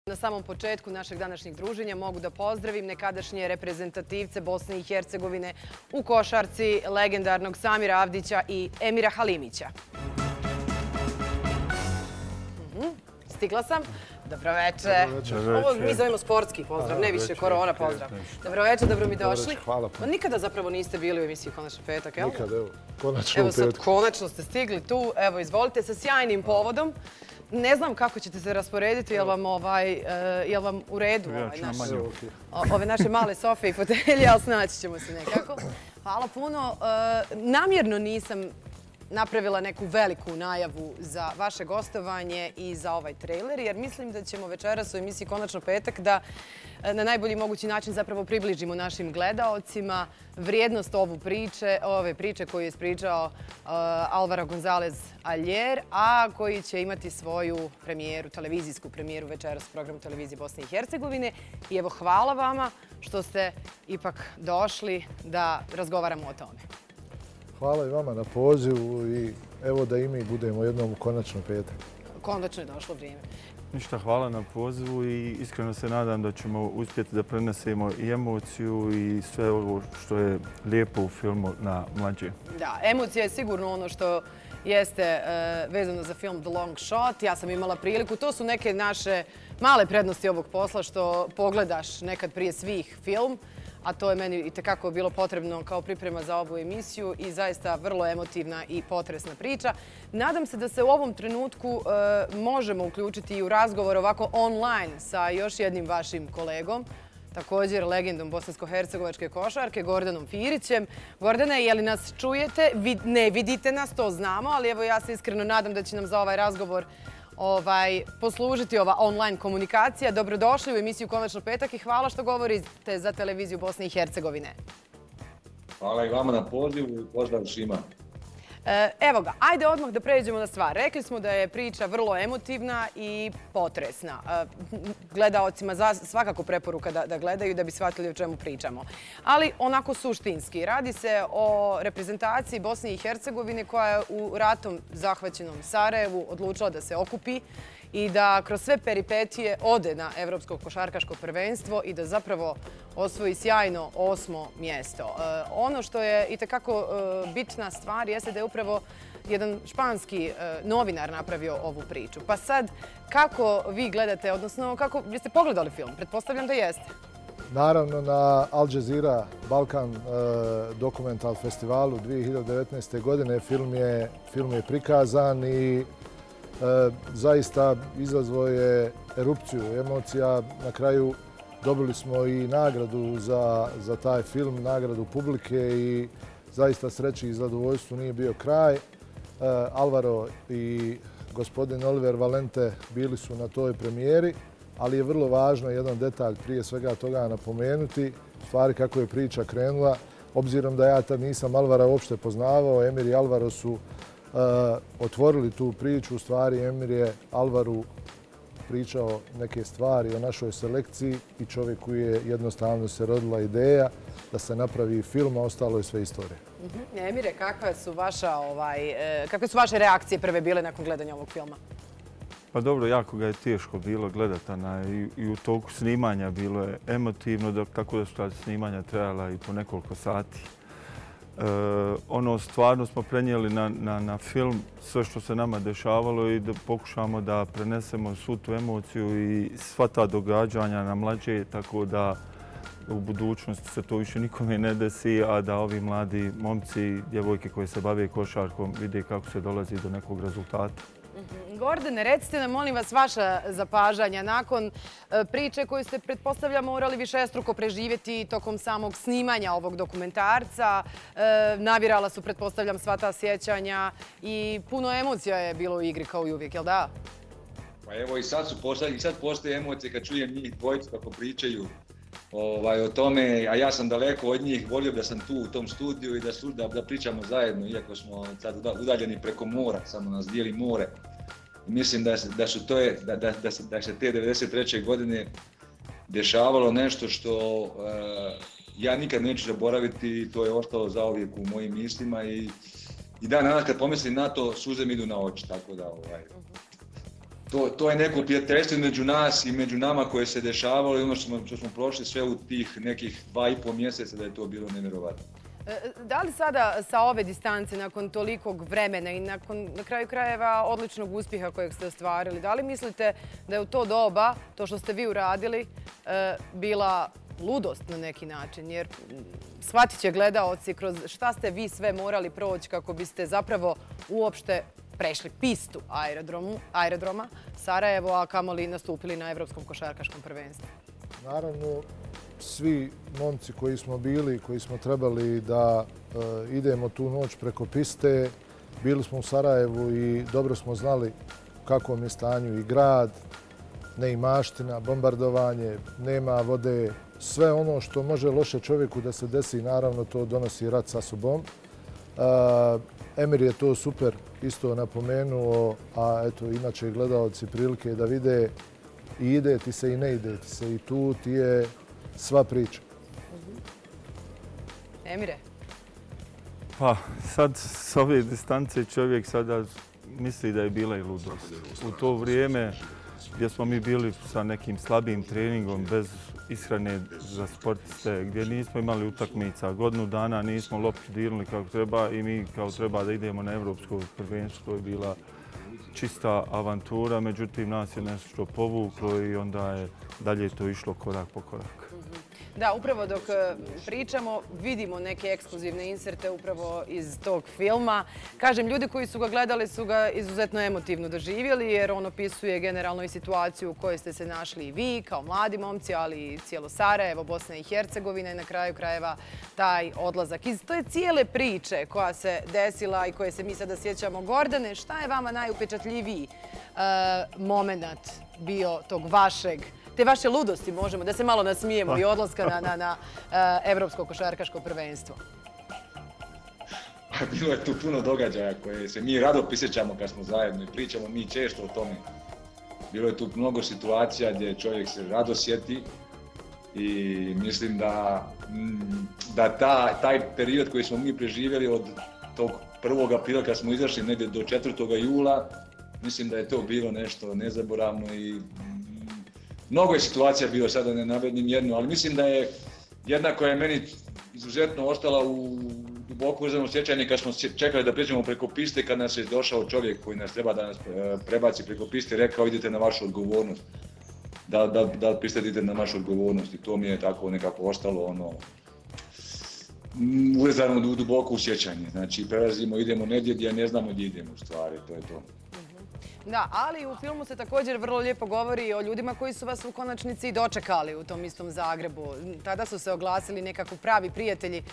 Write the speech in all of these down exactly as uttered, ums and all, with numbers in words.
Na samom početku našeg današnjeg druženja mogu da pozdravim nekadašnje reprezentativce Bosne i Hercegovine u košarci, legendarnog Samira Avdića i Emira Halimića. Stigla sam. Dobroveče. Ovo mi zovemo sportski pozdrav, ne više korona pozdrav. Dobroveče, dobro mi došli. Hvala. Nikada zapravo niste bili u emisiji Konačno petak, jel? Nikada, evo. Konačno u petku. Evo sad, konačno ste stigli tu. Evo, izvolite, sa sjajnim povodom. Ne znam kako ćete se rasporediti, jel vam, ovaj, jel vam u redu ovaj naš, ove naše male sofe i fotelje, ali snaći ćemo se nekako. Hvala puno. Namjerno nisam napravila neku veliku najavu za vaše gostovanje i za ovaj trailer, jer mislim da ćemo večeras u emisiji Konačno petak da na najbolji mogući način zapravo približimo našim gledaocima vrijednost ovu priče, ove priče koju je ispričao uh, Alvaro González Aljer, a koji će imati svoju premijeru, televizijsku premijeru večeras u programu Televizije Bosne i Hercegovine. I evo, hvala vama što ste ipak došli da razgovaramo o tome. Hvala i vama na pozivu i evo da i mi budemo jednom u Konačno petak. Konačno je došlo vrijeme. Ništa, hvala na pozivu i iskreno se nadam da ćemo uspjeti da prenesemo i emociju i sve ovo što je lijepo u filmu na mlađe. Da, emocija je sigurno ono što jeste vezano za film The Long Shot. Ja sam imala priliku. To su neke naše male prednosti ovog posla što pogledaš nekad prije svih film, a to je meni itekako bilo potrebno kao priprema za ovu emisiju i zaista vrlo emotivna i potresna priča. Nadam se da se u ovom trenutku možemo uključiti i u razgovor ovako online sa još jednim vašim kolegom, također legendom bosansko-hercegovačke košarke, Gordanom Firićem. Gordane, je li nas čujete? Ne vidite nas, to znamo, ali evo ja se iskreno nadam da će nam za ovaj razgovor Ovaj, poslužiti ova online komunikacija. Dobrodošli u emisiju Konačno petak i hvala što govorite za televiziju Bosne i Hercegovine. Hvala i vama na pozivu i pozdrav svima. Evo ga, ajde odmah da pređemo na stvar. Rekli smo da je priča vrlo emotivna i potresna. Gledaocima svakako preporuka da gledaju da bi shvatili o čemu pričamo. Ali onako suštinski. Radi se o reprezentaciji Bosne i Hercegovine koja je u ratom zahvaćenom Sarajevu odlučila da se okupi i da kroz sve peripetije ode na Evropsko košarkaško prvenstvo i da zapravo osvoji sjajno osmo mjesto. Ono što je itekako bitna stvar jeste da je upravo jedan španski novinar napravio ovu priču. Pa sad, kako vi gledate, odnosno kako, vi ste pogledali film? Pretpostavljam da jeste. Naravno, na Al Jazeera Balkan dokumental festivalu dvije hiljade devetnaeste. godine film je, film je prikazan i zaista izazvao je erupciju emocija. Na kraju dobili smo i nagradu za, za taj film, nagradu publike i zaista sreći i zadovoljstvu nije bio kraj. Alvaro i gospodin Oliver Valente bili su na toj premijeri, ali je vrlo važno jedan detalj prije svega toga napomenuti, stvari kako je priča krenula. Obzirom da ja tad nisam Alvara uopšte poznavao, Emir i Alvaro su Uh, otvorili tu priču. U stvari Emir je Alvaru pričao neke stvari o našoj selekciji i čovjeku je jednostavno se rodila ideja da se napravi film, a ostalo je sve istorije. Uh-huh. Emire, kakve su, vaša, ovaj, eh, kakve su vaše reakcije prve bile nakon gledanja ovog filma? Pa dobro, jako ga je teško bilo gledati i, i u toku snimanja bilo je emotivno, dok, tako da su ta snimanja trajala i po nekoliko sati. Uh, ono stvarno smo prenijeli na, na, na film sve što se nama dešavalo i da pokušamo da prenesemo svu tu emociju i sva ta događanja na mlađe, tako da u budućnosti se to više nikome ne desi, a da ovi mladi momci, djevojke koji se bave košarkom vide kako se dolazi do nekog rezultata. Gordane, recite nam, molim vas, vaša zapažanja nakon priče koju ste, pretpostavljam, morali višestruko preživjeti tokom samog snimanja ovog dokumentarca. Navirala su, pretpostavljam, sva ta sjećanja i puno emocija je bilo u igri kao i uvijek, jel da? Pa evo i sad, su postoje, i sad postoje emocije kad čujem njih dvojicu kako pričaju ovaj, o tome, a ja sam daleko od njih, volio da sam tu u tom studiju i da, su, da, da pričamo zajedno, iako smo sad udaljeni preko mora, samo nas dijeli more. Mislim da, da, su to je, da, da, da, se, da se te devedeset treće. godine dešavalo nešto što uh, ja nikad neću zaboraviti i to je ostalo zauvijek u mojim mislima i, i dan danas kad pomislim na to suze mi idu na oči, tako da ovaj, to, to je neko prijateljstvo među nas i među nama koje se dešavalo i ono što smo, što smo prošli sve u tih nekih dva i pol mjeseca da je to bilo nevjerovatno. Da li sada sa ove distance, nakon tolikog vremena i nakon na kraju krajeva odličnog uspjeha kojeg ste ostvarili, da li mislite da je u to doba, to što ste vi uradili, bila ludost na neki način? Jer shvatit će gledaoci kroz šta ste vi sve morali proći kako biste zapravo uopšte prešli pistu aerodroma Sarajevo, a kamoli nastupili na Evropskom košarkaškom prvenstvu. Naravno, svi momci koji smo bili, koji smo trebali da idemo tu noć preko piste, bili smo u Sarajevu i dobro smo znali u kakvom je stanju i grad, neimaština, bombardovanje, nema vode, sve ono što može loše čovjeku da se desi, naravno to donosi rat sa sobom. Emir je to super isto napomenuo, a eto, inače gledaoci prilike da vide i ide ti se i ne ide ti se i tu ti je sva priča. Emire? Pa sad s ove distance čovjek sada misli da je bila i ludost. U to vrijeme gdje smo mi bili sa nekim slabijim treningom, bez ishrane za sportiste, gdje nismo imali utakmica, godinu dana nismo loptu dirnuli kako treba i mi kao treba da idemo na evropsko prvenstvo. To je bila čista avantura, međutim nas je nešto povuklo i onda je dalje to išlo korak po korak. Da, upravo dok pričamo vidimo neke ekskluzivne inserte upravo iz tog filma. Kažem, ljudi koji su ga gledali su ga izuzetno emotivno doživjeli jer on opisuje generalno i situaciju u kojoj ste se našli i vi kao mladi momci, ali i cijelo Sarajevo, Bosna i Hercegovina i na kraju krajeva taj odlazak. Iz to je cijele priče koja se desila i koje se mi sada sjećamo. Gordane, šta je vama najupečatljiviji moment bio tog vašeg te vaše ludosti, možemo, da se malo nasmijemo i odlaska na Evropsko košarkaško prvenstvo? Bilo je tu puno događaja koje se mi rado prisjećamo kad smo zajedno i pričamo mi često o tome. Bilo je tu mnogo situacija gdje čovjek se rado sjeti i mislim da, da ta, taj period koji smo mi preživjeli od tog prvog aprila kad smo izašli negdje do četvrtog jula, mislim da je to bilo nešto nezaboravno i mnogo je situacija bilo, sada ne navedim jednu, ali mislim da je jedna koja je meni izuzetno ostala u duboko uzemnom sjećanju kad smo čekali da pređemo preko piste, kad nas je došao čovjek koji nas treba da nas prebaci preko piste, rekao idite na vašu odgovornost, da, da, da pristatite na vašu odgovornost i to mi je tako nekako ostalo ono urezano u duboko u sjećanje. Znači prelazimo, idemo negdje gdje ne znamo gdje idemo u stvari, to je to. Da, ali u filmu se također vrlo lijepo govori o ljudima koji su vas u konačnici dočekali u tom istom Zagrebu. Tada su se oglasili nekako pravi prijatelji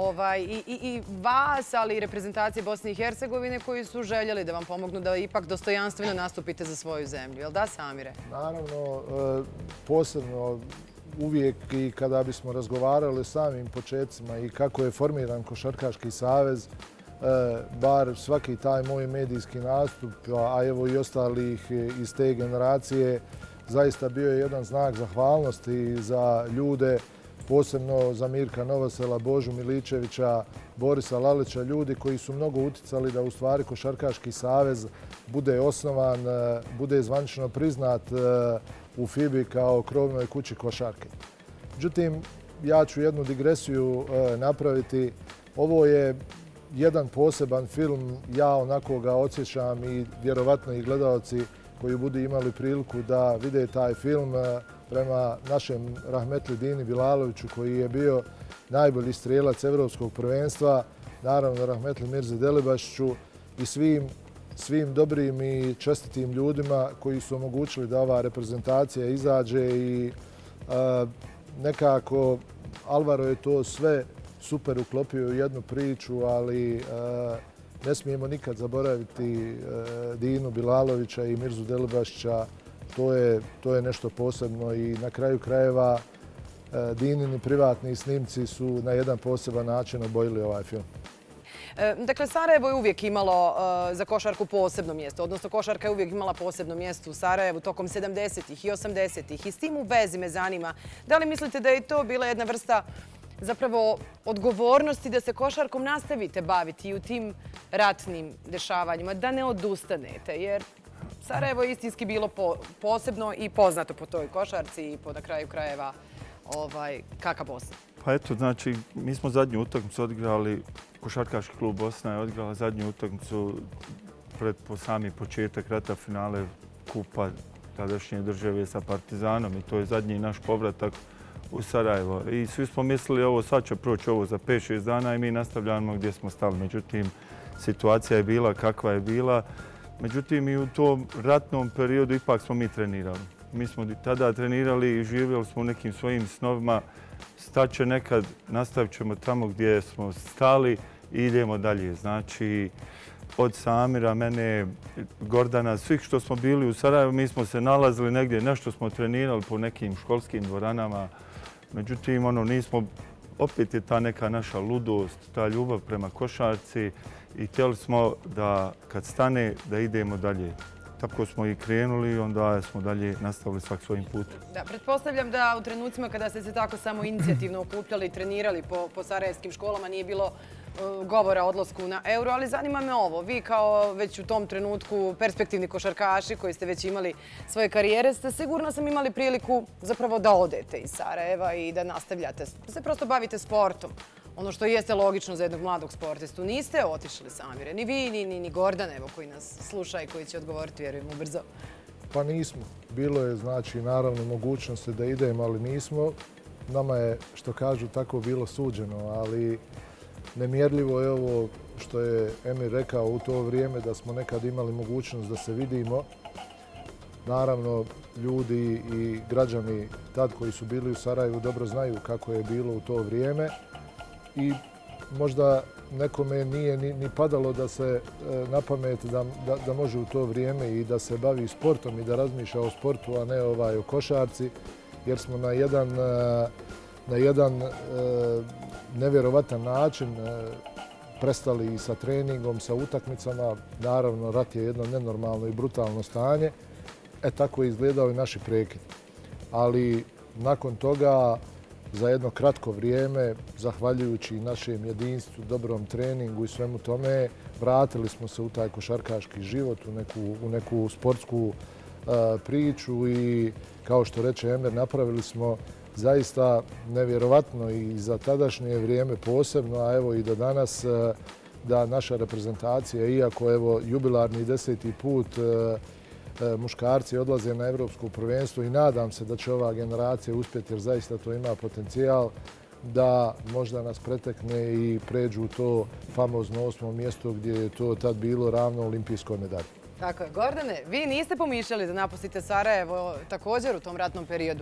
i vas, ali i reprezentacije Bosne i Hercegovine koji su željeli da vam pomognu da ipak dostojanstveno nastupite za svoju zemlju. Jel da, Samire? Naravno, posebno uvijek i kada bismo razgovarali o samim početcima i kako je formiran Košarkaški savez, bar svaki taj moj medijski nastup, a evo i ostalih iz te generacije, zaista bio je jedan znak zahvalnosti za ljude, posebno za Mirka Novosela, Božu Miličevića, Borisa Lalića, ljudi koji su mnogo uticali da u stvari Košarkaški savez bude osnovan, bude zvanično priznat u FIBA-i kao krovnoj kući košarke. Međutim, ja ću jednu digresiju napraviti. Ovo je jedan poseban film, ja onako ga osjećam i vjerovatno i gledalci koji budu imali priliku da vide taj film prema našem rahmetli Dini Bilaloviću koji je bio najbolji strijelac Evropskog prvenstva, naravno rahmetli Mirzi Delibašiću i svim, svim dobrim i čestitim ljudima koji su omogućili da ova reprezentacija izađe i a, nekako Alvaro je to sve super uklopio u jednu priču, ali ne smijemo nikad zaboraviti Dinu Bilalovića i Mirzu Delibašića. To je, to je nešto posebno i na kraju krajeva Dinini privatni snimci su na jedan poseban način obojili ovaj film. Dakle, Sarajevo je uvijek imalo za košarku posebno mjesto, odnosno košarka je uvijek imala posebno mjesto u Sarajevu tokom sedamdesetih i osamdesetih i s tim u vezi me zanima, da li mislite da je to bila jedna vrsta zapravo odgovornosti da se košarkom nastavite baviti i u tim ratnim dešavanjima, da ne odustanete, jer Sarajevo je istinski bilo posebno i poznato po toj košarci i po na kraju krajeva Kaka Bosna. Pa eto, znači, mi smo zadnju utakmicu odigrali, Košarkaški klub Bosna je odigrala zadnju utakmicu pred sami početak rata finale kupa tadašnje države sa Partizanom i to je zadnji naš povratak u Sarajevo. I svi smo mislili ovo sad će proći ovo za pet šest dana i mi nastavljamo gdje smo stali. Međutim, situacija je bila kakva je bila. Međutim, i u tom ratnom periodu ipak smo mi trenirali. Mi smo tada trenirali i živjeli smo u nekim svojim snovima. Staće nekad, nastavit ćemo tamo gdje smo stali i idemo dalje. Znači, od Samira, mene, Gordana, svih što smo bili u Sarajevu, mi smo se nalazili negdje, nešto smo trenirali po nekim školskim dvoranama. Međutim, ono, nismo, opet je ta neka naša ludost, ta ljubav prema košarci i htjeli smo da kad stane, da idemo dalje. Tako smo i krenuli i onda smo dalje nastavili svak svojim putem. Da, pretpostavljam da u trenucima kada ste se tako samo inicijativno okupljali i trenirali po, po sarajevskim školama nije bilo uh, govora o odlasku na Euro, ali zanima me ovo. Vi kao već u tom trenutku perspektivni košarkaši koji ste već imali svoje karijere, ste sigurno sam imali priliku zapravo da odete iz Sarajeva i da nastavljate, da se prosto bavite sportom. Ono što jeste logično za jednog mladog sportistu. Niste otišli, Samire, ni vi, ni, ni, ni Gordan, evo, koji nas sluša i koji će odgovoriti, vjerujem, ubrzo. Pa nismo. Bilo je, znači, naravno, mogućnosti da idemo, ali nismo. Nama je, što kažu, tako bilo suđeno, ali nemjerljivo je ovo što je Emir rekao u to vrijeme da smo nekad imali mogućnost da se vidimo. Naravno, ljudi i građani tad koji su bili u Sarajevu dobro znaju kako je bilo u to vrijeme. I možda nekome nije ni, ni padalo da se e, na pamet da, da, da može u to vrijeme i da se bavi sportom i da razmišlja o sportu, a ne ovaj, o košarci, jer smo na jedan, e, na jedan e, nevjerovatan način e, prestali i sa treningom, sa utakmicama. Naravno, rat je jedno nenormalno i brutalno stanje. E, tako je izgledao i naši prekid. Ali nakon toga, za jedno kratko vrijeme, zahvaljujući našem jedinstvu, dobrom treningu i svemu tome, vratili smo se u taj košarkaški život, u neku, u neku sportsku uh, priču i, kao što reče Emir, napravili smo zaista nevjerovatno i za tadašnje vrijeme posebno, a evo i do danas, uh, da naša reprezentacija, iako evo jubilarni deseti put uh, muškarci odlaze na evropsko prvenstvo i nadam se da će ova generacija uspjeti jer zaista to ima potencijal da možda nas pretekne i pređu u to famozno osmo mjesto gdje je to tad bilo ravno olimpijskoj medalji. Tako je. Gordane, vi niste pomišljali da napustite Sarajevo također u tom ratnom periodu?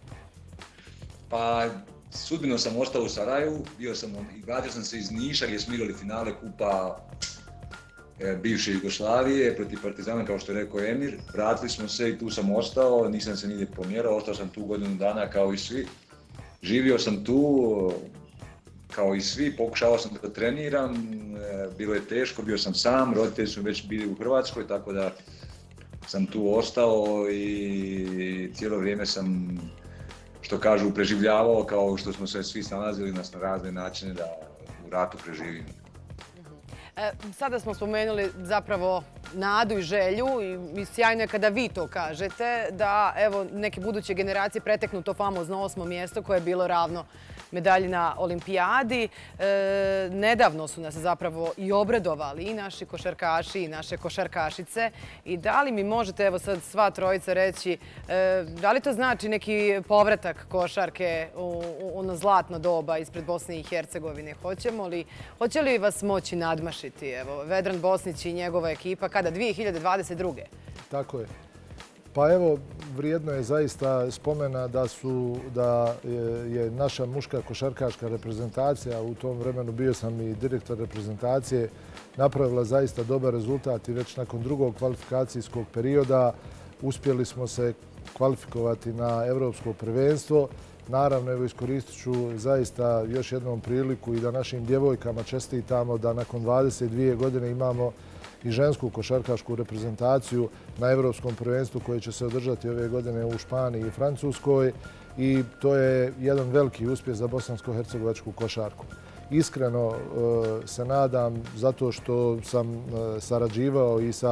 Pa, sudbino sam ostao u Sarajevu, bio sam i vratio sam se iz Niša gdje smo igrali finale kupa bivše Jugoslavije protiv Partizana, kao što je rekao Emir. Vratili smo se i tu sam ostao, nisam se nigdje pomjerao, ostao sam tu godinu dana kao i svi. Živio sam tu kao i svi, pokušavao sam da treniram, bilo je teško, bio sam sam, roditelji su već bili u Hrvatskoj, tako da sam tu ostao i cijelo vrijeme sam, što kažu, preživljavao kao što smo se svi snalazili na razne načine da u ratu preživimo. Sada smo spomenuli zapravo nadu i želju i sjajno je kada vi to kažete da evo neke buduće generacije preteknu to famozno osmo mjesto koje je bilo ravno medalji na olimpijadi. E, nedavno su nas zapravo i obradovali i naši košarkaši i naše košarkašice. I da li mi možete evo sad sva trojica reći e, da li to znači neki povratak košarke u, u ono zlatno doba ispred Bosne i Hercegovine? Hoćemo li, hoće li vas moći nadmašiti? Evo, Vedran Bosnić i njegova ekipa kada dvije hiljade dvadeset druge? Tako je. Pa evo, vrijedno je zaista spomena da su da je naša muška košarkaška reprezentacija, u tom vremenu bio sam i direktor reprezentacije, napravila zaista dobar rezultat i već nakon drugog kvalifikacijskog perioda uspjeli smo se kvalifikovati na evropsko prvenstvo. Naravno, evo iskoristit ću zaista još jednom priliku i da našim djevojkama čestitamo da nakon dvadeset dvije godine imamo i žensku košarkašku reprezentaciju na evropskom prvenstvu koje će se održati ove godine u Španiji i Francuskoj i to je jedan veliki uspjeh za bosansko-hercegovačku košarku. Iskreno se nadam, zato što sam sarađivao i sa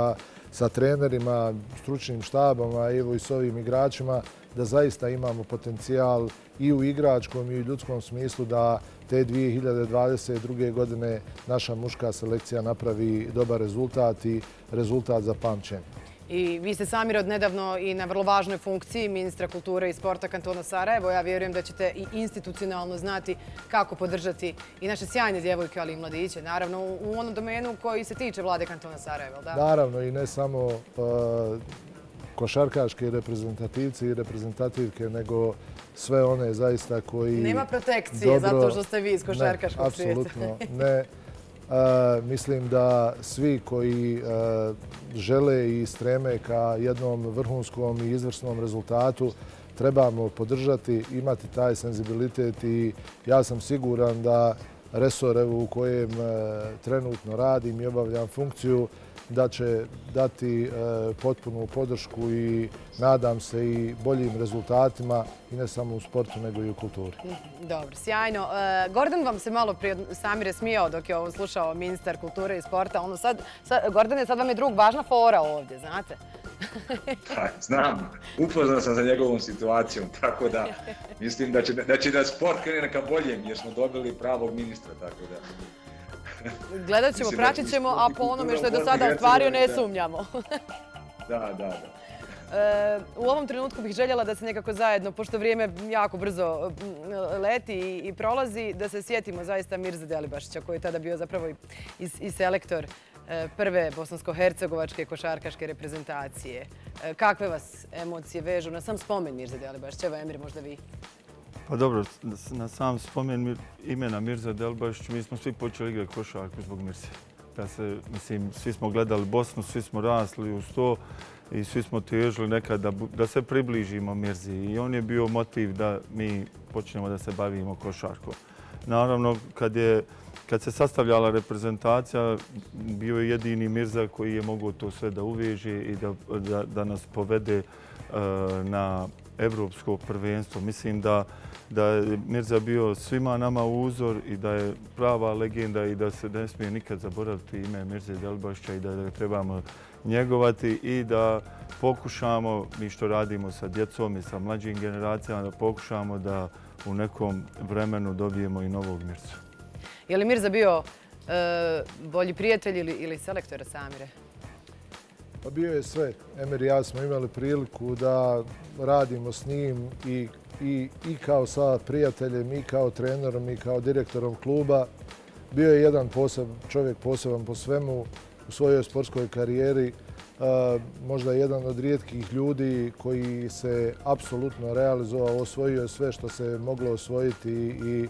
sa trenerima, stručnim štabom, a evo i s ovim igračima, da zaista imamo potencijal i u igračkom i u ljudskom smislu da te dvije hiljade dvadeset druge. godine naša muška selekcija napravi dobar rezultat i rezultat za pamćenje. I vi ste sami od nedavno i na vrlo važnoj funkciji ministra kulture i sporta kantona Sarajevo. Ja vjerujem da ćete i institucionalno znati kako podržati i naše sjajne djevojke, ali i mladiće. Naravno, u onom domenu koji se tiče vlade kantona Sarajevo. Naravno, i ne samo košarkaške reprezentativci i reprezentativke, nego sve one zaista koji... Nema protekcije zato što ste vi iz košarkaškog svijeta. Apsolutno ne. Mislim da svi koji žele i streme ka jednom vrhunskom i izvrsnom rezultatu trebamo podržati, imati taj senzibilitet i ja sam siguran da resor u kojem trenutno radim i obavljam funkciju da će dati potpunu podršku i nadam se i boljim rezultatima i ne samo u sportu nego i u kulturi. Dobro, sjajno. Gordan vam se malo prije Samire smijao dok je ovo slušao ministar kulture i sporta. Gordane, sad vam je drug važna fora ovdje, znate? Znam, upoznao sam sa njegovom situacijom, tako da mislim da će da sport krene neka boljem jer smo dobili pravog ministra, tako da... Gledat ćemo, pratit ćemo, a po onome što je do sada ostvario ne sumnjamo. Da, da, da. U ovom trenutku bih željela da se nekako zajedno, pošto vrijeme jako brzo leti i prolazi, da se sjetimo zaista Mirze Delibašića, koji je tada bio zapravo i selektor prve bosansko-hercegovačke košarkaške reprezentacije. Kakve vas emocije vežu na sam spomen Mirze Delibašića? Evo, Emir, možda vi. Pa dobro, na sam spomen imena Mirza Delibašić, mi smo svi počeli igrati košarku zbog Mirze. Mislim, svi smo gledali Bosnu, svi smo rasli uz to i svi smo težili nekad da se približimo Mirzi. I on je bio motiv da mi počnemo da se bavimo košarkom. Naravno, kad se sastavljala reprezentacija, bio je jedini Mirza koji je mogao to sve da uveže i da nas povede na evropsko prvenstvo. Mislim da da je Mirza bio svima nama uzor i da je prava legenda i da se ne smije nikad zaboraviti ime Mirze Delibašića i da ga trebamo njegovati i da pokušamo, mi što radimo sa djecom i sa mlađim generacijama, da pokušamo da u nekom vremenu dobijemo i novog Mirzu. Je li Mirza bio bolji prijatelj ili selektor Samire? Pa bio je sve. Emir i ja smo imali priliku da radimo s njim i i kao sa prijateljem, i kao trenerom, i kao direktorom kluba. Bio je jedan čovjek poseban po svemu u svojoj sportskoj karijeri. Možda jedan od rijetkih ljudi koji se apsolutno realizovao, osvojio je sve što se moglo osvojiti i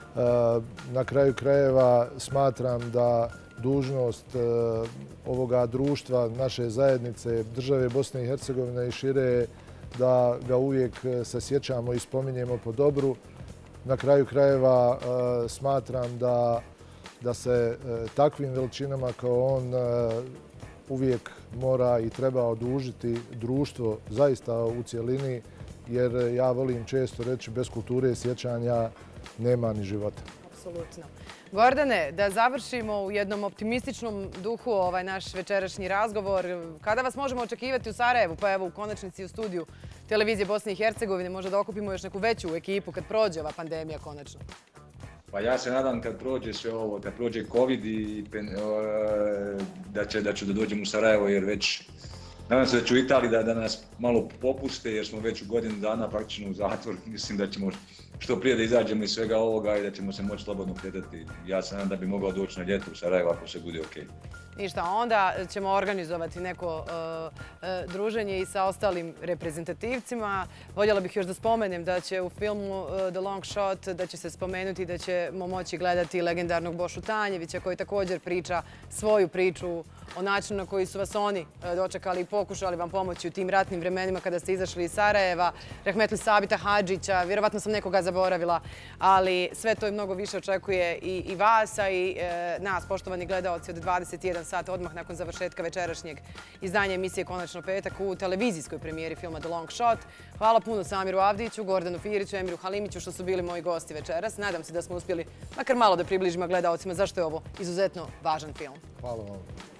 na kraju krajeva smatram da dužnost ovoga društva, naše zajednice, države Bosne i Hercegovine i šire da ga uvijek se sjećamo i spominjemo po dobru. Na kraju krajeva smatram da se takvim veličinama kao on uvijek mora i treba odužiti društvo zaista u cjelini, jer ja volim često reći bez kulture sjećanja nema ni života. Apsolutno. Gordane, da završimo u jednom optimističnom duhu ovaj naš večerašnji razgovor. Kada vas možemo očekivati u Sarajevu? Pa evo u konačnici u studiju Televizije Bosne i Hercegovine. Možda da okupimo još neku veću ekipu kad prođe ova pandemija konačno. Pa ja se nadam kad prođe sve ovo, kad prođe COVID i da će da dođem u Sarajevo jer već nadam se da ću u Italiji da nas malo popuste jer smo već u godinu dana praktično u zatvoru. Mislim da ćemo što prije da izađemo iz svega ovoga i da ćemo se moći slobodno kretati. Ja se nadam da bi mogao doći na ljeto u Sarajevo ako se bude okej. Ništa, onda ćemo organizovati neko druženje i sa ostalim reprezentativcima. Voljela bih još da spomenem da će u filmu The Long Shot da će se spomenuti da ćemo moći gledati legendarnog Bošu Tanjevića koji također priča svoju priču o načinu na koji su vas oni dočekali i pokušali vam pomoći u tim ratnim vremenima kada ste izašli iz Sarajeva, Rahmetli Sabita Hadžića, vjerovatno sam nekoga zaboravila, ali sve to i mnogo više očekuje i vas, a i nas, poštovani gledaoci, od dvadeset jedan sata odmah nakon završetka večerašnjeg izdanja emisije Konačno petak u televizijskoj premijeri filma The Long Shot. Hvala puno Samiru Avdiću, Gordanu Firiću, Emiru Halimiću što su bili moji gosti večeras. Nadam se da smo uspjeli makar malo da približimo gledaocima zašto je ovo izuzetno važan film. Hvala vam.